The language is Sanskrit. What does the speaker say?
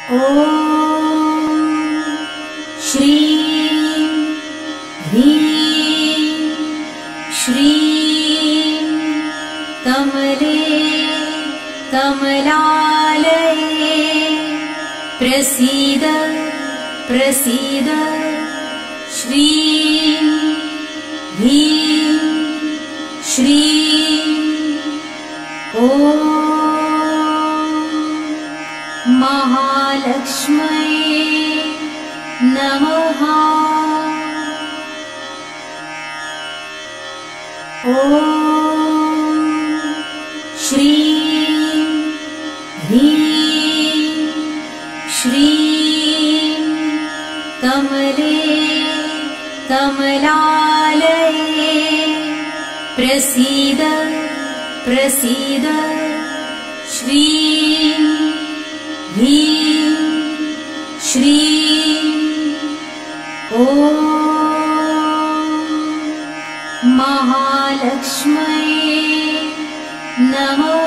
ॐ श्रीं ह्रीं श्रीं कमले कमलालये प्रसीद प्रसीद श्रीं ह्रीं श्रीं ॐ महालक्ष्म्यै नमः। ॐ श्रीं ह्रीं श्रीं कमले कमलालये प्रसीद प्रसीद श्रीं ह्रीं श्रीं ॐ महालक्ष्म्यै नमः।